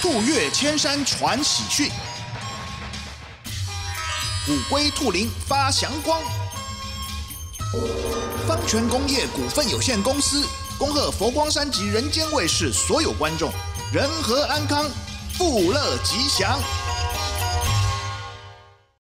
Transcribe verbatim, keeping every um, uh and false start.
兔跃千山传喜讯，虎龟兔灵发祥光。方泉工业股份有限公司恭贺佛光山及人间卫视所有观众人和安康，富乐吉祥。